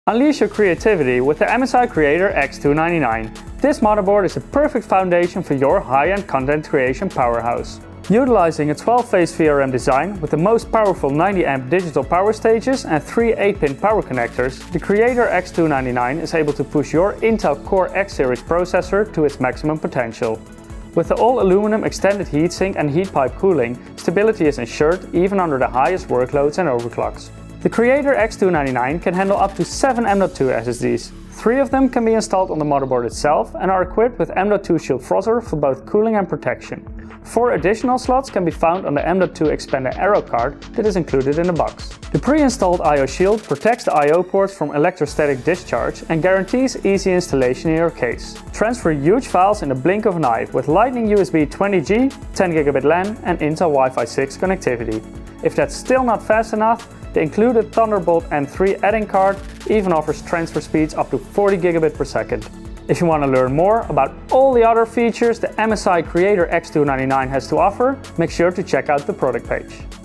Unleash your creativity with the MSI Creator X299. This motherboard is a perfect foundation for your high-end content creation powerhouse. Utilizing a 12-phase VRM design with the most powerful 90-amp digital power stages and 3 8-pin power connectors, the Creator X299 is able to push your Intel Core X series processor to its maximum potential. With the all-aluminum extended heatsink and heat pipe cooling, stability is ensured even under the highest workloads and overclocks. The Creator X299 can handle up to 7 M.2 SSDs. 3 of them can be installed on the motherboard itself and are equipped with M.2 Shield Frozzer for both cooling and protection. 4 additional slots can be found on the M.2 Expander Aero card that is included in the box. The pre-installed I/O shield protects the I/O ports from electrostatic discharge and guarantees easy installation in your case. Transfer huge files in the blink of an eye with Lightning USB 20G, 10GB LAN and Intel Wi-Fi 6 connectivity. If that's still not fast enough, the included Thunderbolt N3 add-in card even offers transfer speeds up to 40 gigabit per second. If you want to learn more about all the other features the MSI Creator X299 has to offer, make sure to check out the product page.